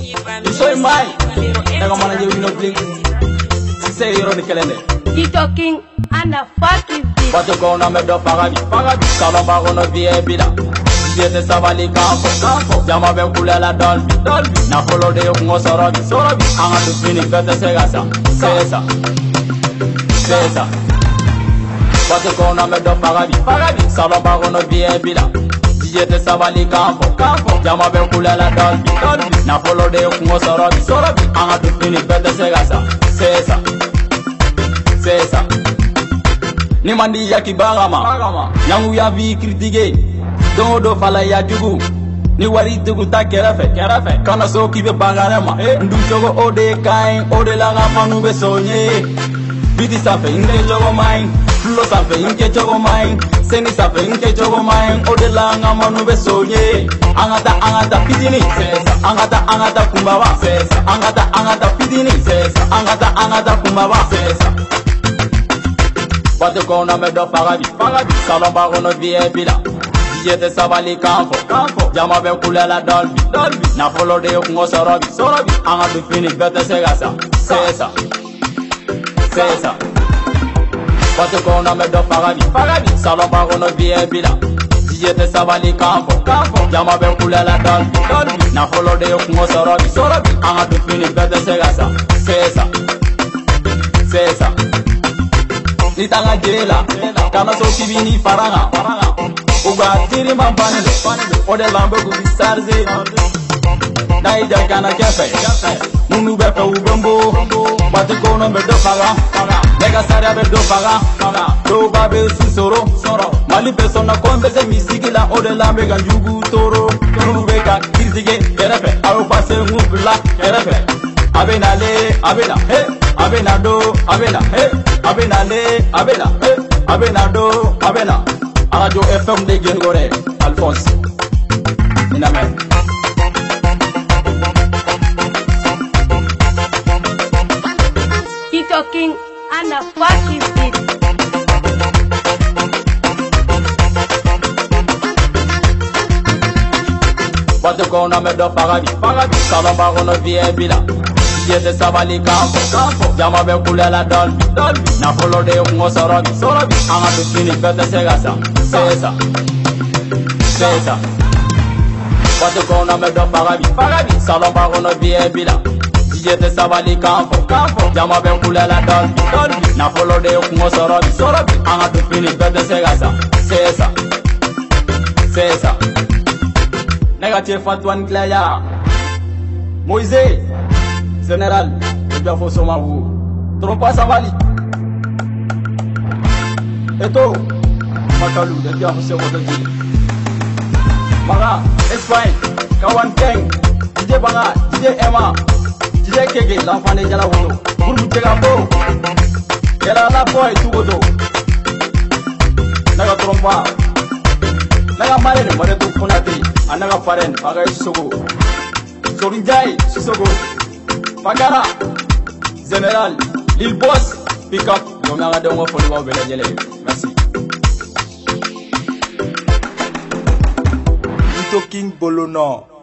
Soy mai, daga mana je wino blink. Si say yoro de kelende. Tito King and the fuck is this? Bato ko na me do pagabi. Salomba ko no vie bila. Siete sabali campo. Jama be kula la dolby. Na follow de yok ngo sorobi. Anga tu fini fete segasa. Sesa. Bato ko na me do pagabi. Salomba ko no vie bila. Siete sabali campo. Jama be kula la dolby. Na follow de yok ngo sorobi. Anga tu fini fete segasa. Sesa. Ni mandi ya kibagama. Nyangu ya vi critique. Do fala ya jugu. Ni wari tugu ta kerafe. Kana so kibe bagarema. Ndu jogo ode kain. Ode la manu be sonye. Biti safe inke jogo main. Flo safe inke jogo main. Seni safe inke jogo main. Ode la manu be sonye. Angata pidini. Angata kumbawa. Angata pidini. Angata kumbawa. Bato ko na me do pagabi. Salomba ko no vie bila. Siete sabali campo. Jama be kula la dolby. Na follow de yok ngo sorobi. Anga tu fini bete segasa. Sesa. Bato ko na me do pagabi. Salomba ko no vie bila. Siete sabali campo. Jama be kula la dolby. Na follow de yok ngo sorobi. Anga tu fini bete segasa. Sesa. Ni tanga jela. Kana so kibini faranga. Uga tiri mampane ode lambe ku bisarze na ija kana kefe munu befe ubombo bati kono be do faga lega sare be do faga do babe sisoro mali persona kombe se misigila ode lambe ganjugu toro munu beka kirtige kerefe aro pase ngubla kerefe abena he abena do abena le he abena do Radio FM de Gengore, Alphonse. Inamen. Tito King and the fuck is this? Bato ko na me do pagabi. Salomba ko no vie bila. Siete sabali campo. Jama be kula la dolby. Na follow de yok ngo sorobi. Anga tu fini fete segasa. Sesa. Bato ko na me do pagabi. Salomba ko no vie bila. Siete sabali campo. Jama be kula la dolby. Na follow de yok ngo sorobi. Anga tu fini fete segasa. Sesa. Negative Fatwan Klaya. Moïse. Général, je dois faire son mavou. Trop pas savali. Et toi, Makalou, je dois faire son mavou. Mara, Espagne, Kawan Keng, DJ Banga, DJ Emma, DJ Kege, l'enfant de Jalawoto. Pour vous dire un peu, elle a la foi et tout godo. Naga trompa. Naga marine, mareto fonati. Anaga faren, Baga Sogo. Sorinjai, Sisogo. Bagara, Général, Lil Boss, pick up, yo me agade un ofo liwa ubele jele. Merci. Tito King Bolono.